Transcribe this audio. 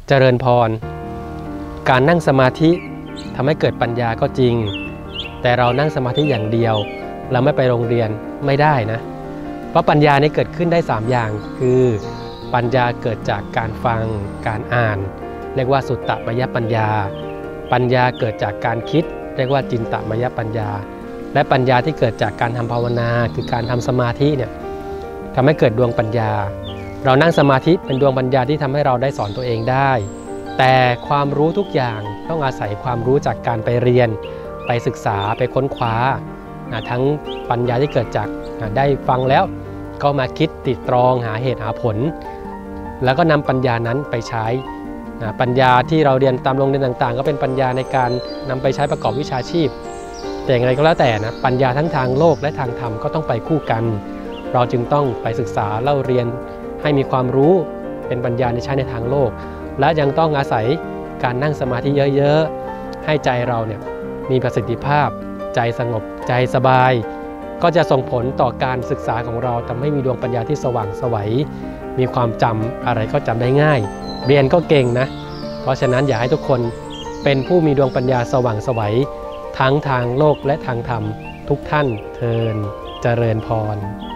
เจริญพรการนั่งสมาธิทำให้เกิดปัญญาก็จริงแต่เรานั่งสมาธิอย่างเดียวเราไม่ไปโรงเรียนไม่ได้นะเพราะปัญญานี้เกิดขึ้นได้3อย่างคือปัญญาเกิดจากการฟังการอ่านเรียกว่าสุตตมยปัญญาปัญญาเกิดจากการคิดเรียกว่าจินตมยปัญญาและปัญญาที่เกิดจากการทำภาวนาคือการทำสมาธิเนี่ยทำให้เกิดดวงปัญญาเรานั่งสมาธิเป็นดวงปัญญาที่ทำให้เราได้สอนตัวเองได้แต่ความรู้ทุกอย่างต้องอาศัยความรู้จากการไปเรียนไปศึกษาไปค้นคว้าทั้งปัญญาที่เกิดจากได้ฟังแล้วก็มาคิดตรึกตรองหาเหตุหาผลแล้วก็นำปัญญานั้นไปใช้ปัญญาที่เราเรียนตามโรงเรียนต่างๆก็เป็นปัญญาในการนำไปใช้ประกอบวิชาชีพแต่อย่างไรก็แล้วแต่นะปัญญาทั้งทางโลกและทางธรรมก็ต้องไปคู่กันเราจึงต้องไปศึกษาเล่าเรียนให้มีความรู้เป็นปัญญาในใช้ในทางโลกและยังต้องอาศัยการนั่งสมาธิเยอะๆให้ใจเราเนี่ยมีประสิทธิภาพใจสงบใจสบายก็จะส่งผลต่อการศึกษาของเราทำให้มีดวงปัญญาที่สว่างไสวมีความจำอะไรก็จำได้ง่ายเรียนก็เก่งนะเพราะฉะนั้นอยากให้ทุกคนเป็นผู้มีดวงปัญญาสว่างไสวทั้งทางโลกและทางธรรมทุกท่านเทอญเจริญพร